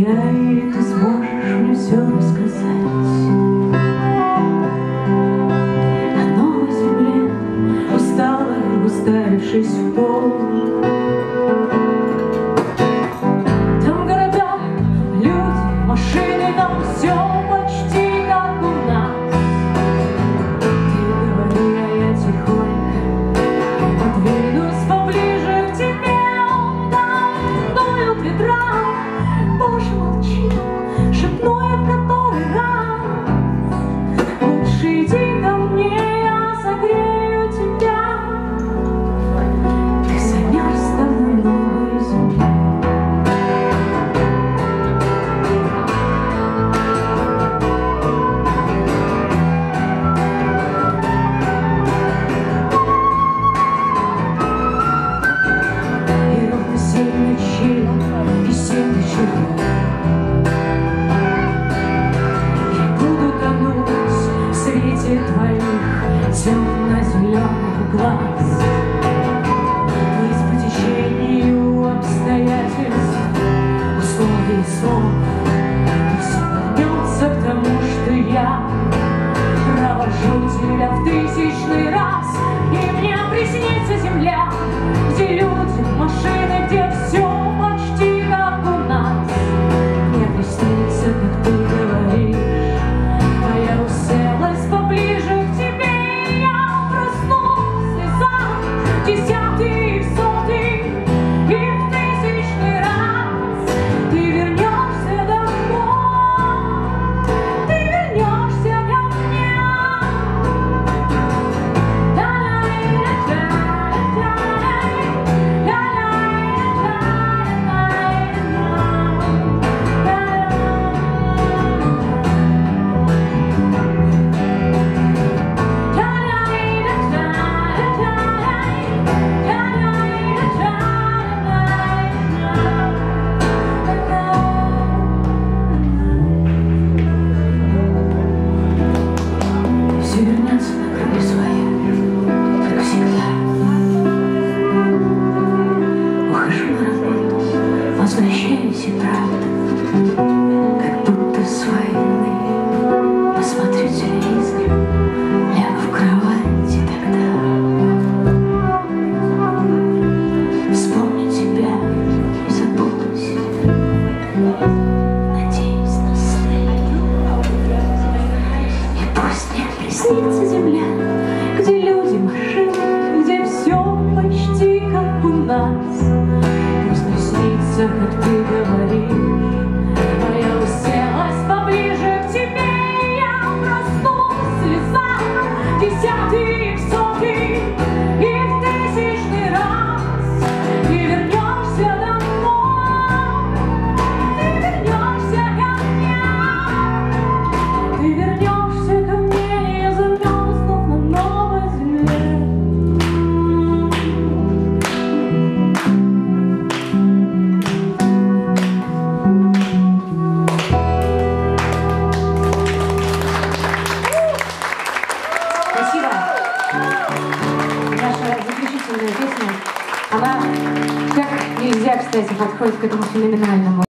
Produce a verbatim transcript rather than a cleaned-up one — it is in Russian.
я, и ты сможешь мне все рассказать о новой земле, усталой, уставившись в пол. Там города, люди, машины, там все почти как у нас. Ты говори, а я тихонько подвинусь поближе к тебе. Там дуют ветра, Боже, молчи, шепну я в который раз. Лучше иди ко мне, я согрею тебя. Ты замерз на новой земле. И ровно семь ночей и семь вечеров я буду тонуть в свете твоих темно-зеленых глаз. Плыть по течению обстоятельств, условий, слов, и все вернется к тому, что я провожу тебя в тысячный раз. И мне приснится земля, где люди, машины, где все почти как у нас. Мне приснится, как ты говоришь, а я уселась поближе к тебе, и я проснулась в слезах, десятый, сотый и в тысячный раз. Ты вернешься домой, ты вернешься ко мне. Все вернется на круги своя, как всегда. Ухожу на работу, возвращаюсь и правда, как будто с войны. Посмотрю телевизор, лягу в кровать, и тогда вспомню тебя, забуду себя, надеюсь на сны. И пусть мне приснится земля, где люди, машины, где все почти как у нас. Пусть мне снится, как ты говоришь, а я уселась поближе к тебе, и я проснулась в слезах, десятый, сотый и в тысячный раз. Ты вернешься домой, ты вернешься ко мне, ты вернешься ко мне, и я замерзну на новой земле. Спасибо. Наша заключительная песня, она как нельзя, кстати, подходит к этому феноменальному